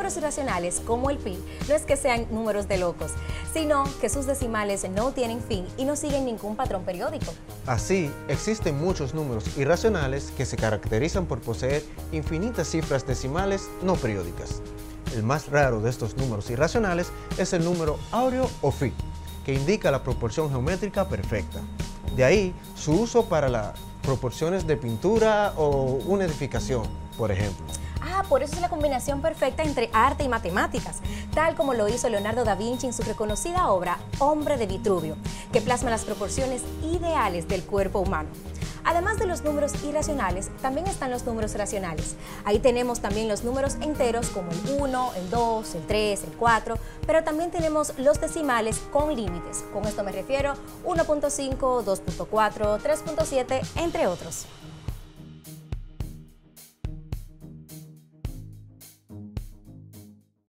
números irracionales, como el pi, no es que sean números de locos, sino que sus decimales no tienen fin y no siguen ningún patrón periódico. Así, existen muchos números irracionales que se caracterizan por poseer infinitas cifras decimales no periódicas. El más raro de estos números irracionales es el número áureo o phi, que indica la proporción geométrica perfecta. De ahí su uso para las proporciones de pintura o una edificación, por ejemplo. Por eso es la combinación perfecta entre arte y matemáticas, tal como lo hizo Leonardo da Vinci en su reconocida obra Hombre de Vitruvio, que plasma las proporciones ideales del cuerpo humano. Además de los números irracionales, también están los números racionales. Ahí tenemos también los números enteros como el 1, el 2, el 3, el 4, pero también tenemos los decimales con límites. Con esto me refiero 1.5, 2.4, 3.7, entre otros.